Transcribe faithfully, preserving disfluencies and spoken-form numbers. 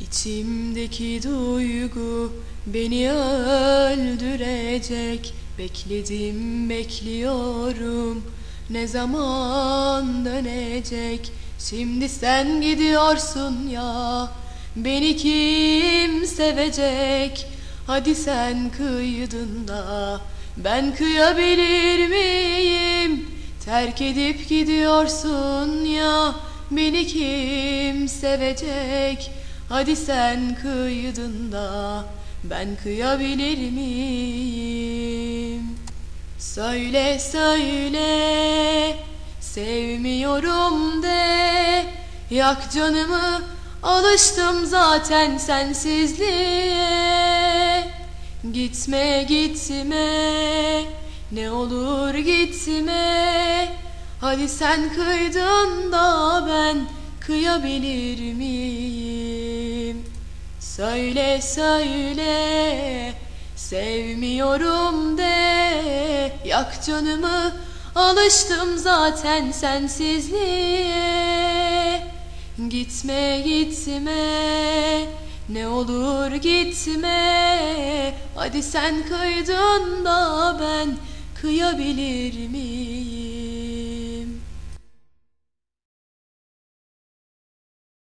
İçimdeki duygu beni öldürecek. Bekledim, bekliyorum, ne zaman dönecek? Şimdi sen gidiyorsun ya, beni kim sevecek? Hadi sen kıydın da ben kıyabilir miyim? Terk edip gidiyorsun ya, beni kim sevecek? Hadi sen kıydın da ben kıyabilir miyim? Söyle söyle, sevmiyorum de, yak canımı, alıştım zaten sensizliğe. Gitme gitme, ne olur gitme. Hadi sen kıydın da ben kıyabilir miyim? Söyle söyle, sevmiyorum de, yak canımı, alıştım zaten sensizliğe. Gitme gitme, ne olur gitme. Hadi sen kıydın da ben kıyabilir miyim?